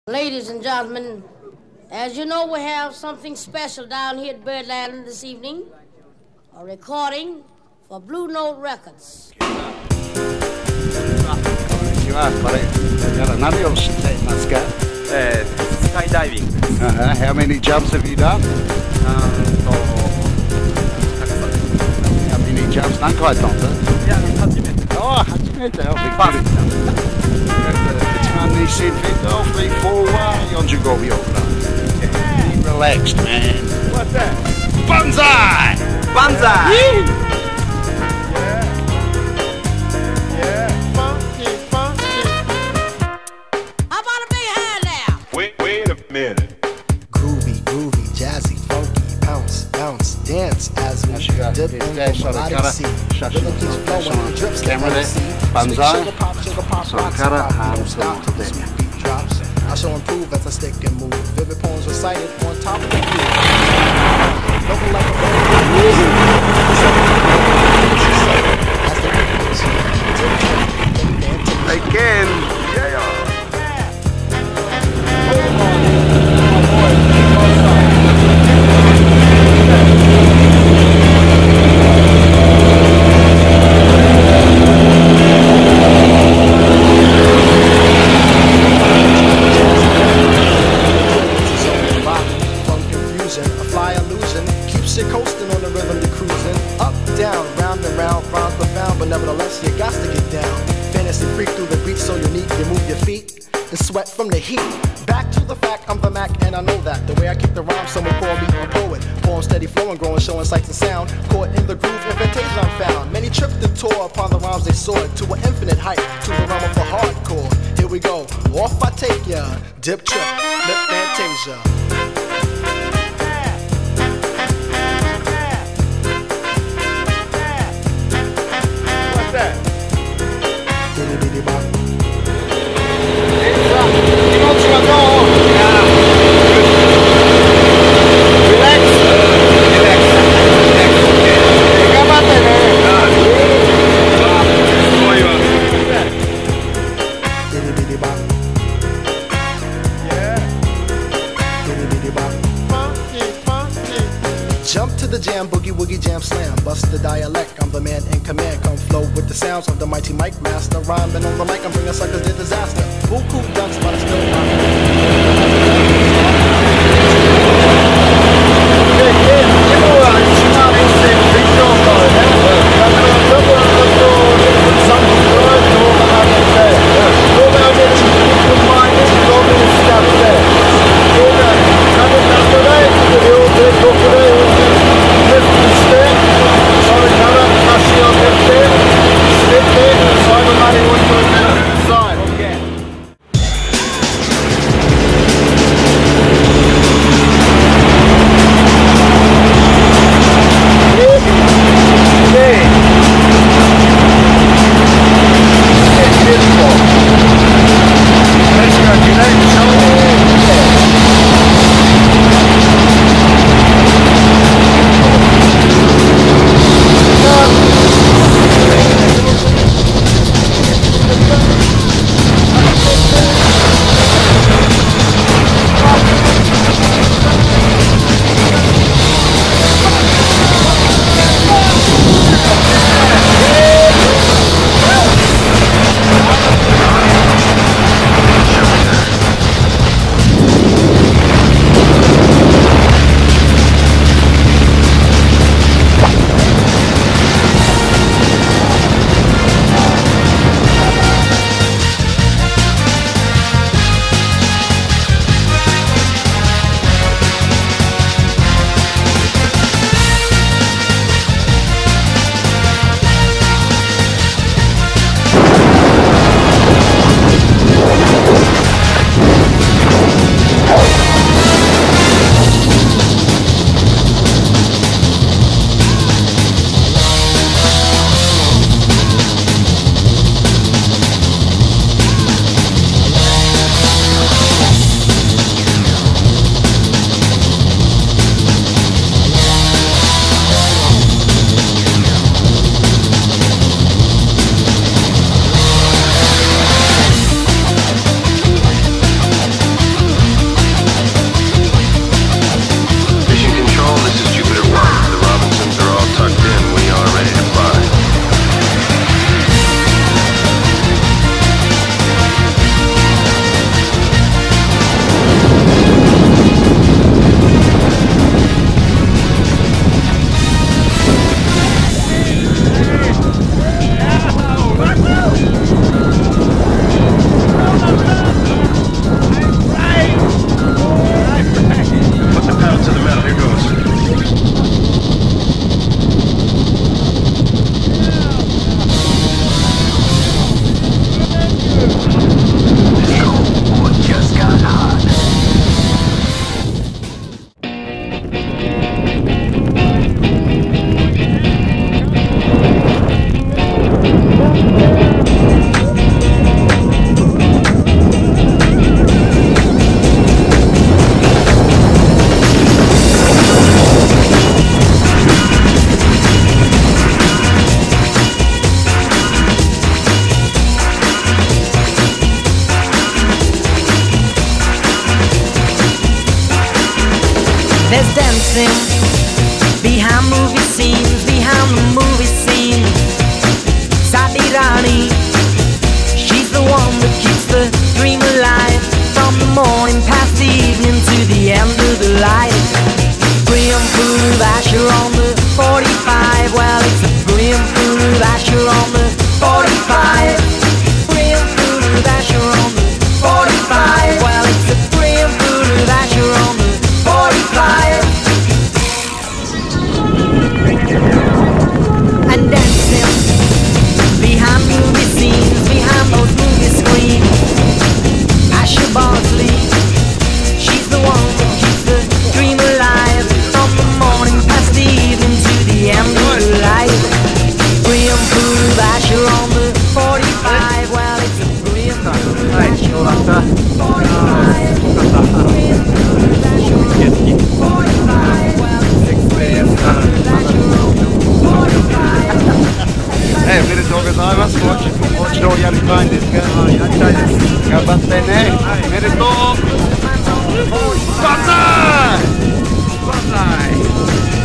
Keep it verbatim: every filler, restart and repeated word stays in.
Ladies and gentlemen, as you know, we have something special down here at Birdland this evening. A recording for Blue Note Records. Skydiving. Uh-huh. How many jumps have you done? How many jumps? 何回やったんだ? いや、初めて。 ああ、初めてよ。びっくり。一番にせんフィート、three, four, one, forty-five秒くらい。Be relaxed, man. What's that? Banzai! Banzai! Yeah! Yeah. Funky, funky. How about a big hand now? Wait, wait a minute. Groovy, groovy, jazzy, funky, bounce, bounce, dance as we dip in the melodic sea. Rhythm keeps flowing, it drips like Camera the sea. Banzai. Sugar pop, sugar pop, So, rocks cara, and pop, hands don't stop on till the the sweet beat drops. I shall improve as I stick and move. Vivid poems recited on top of the beat. Looking like a bird. Again! Yeah! You're coasting on the rhythm, you're cruising up, down, round and round, rhymes profound, but nevertheless you got to get down. Fantasy freak through the beat so unique, you move your feet and sweat from the heat. Back to the fact, I'm the Mac and I know that. The way I kick the rhyme, someone call me a poet. Poem steady flowing, growing, showing sights and sound. Caught in the groove, invitation I'm found. Many tripped and tore upon the rhymes they soared to an infinite height, to the realm of the hardcore. Here we go, off I take ya, dip trip, lip fantasia. Jump to the jam, boogie woogie jam slam. Bust the dialect, I'm the man in command. Come flow with the sounds of the mighty mic master. Rhyming on the mic, I'm bringing suckers to disaster. Buku ducks, but I still There's dancing behind movie scenes, behind the movie scene. Sati Rani, she's the one that keeps the dream alive, from the morning past the evening to the end of the light. Graham Food Asher on the forty-five. Well, it's a Graham Food Asher on the forty-five. Graham Food Asher on the forty-five. Well, it's a Graham Food Asher on the forty-five. And dancing behind movie scenes, behind those movie screens. Asher Bosley, she's the one that keeps the dream alive, from the morning past the evening to the end of the light. Graham Food Asher on the forty-five. Well, it's a Graham Food Asher on the forty-five. Graham Food Asher on the forty-five. Well, it's a Graham Food Asher on the forty-five. Eh, bene dogadajmas, moći, moći do jali bandit, ga batene, bene do... Bazaj! Bazaj!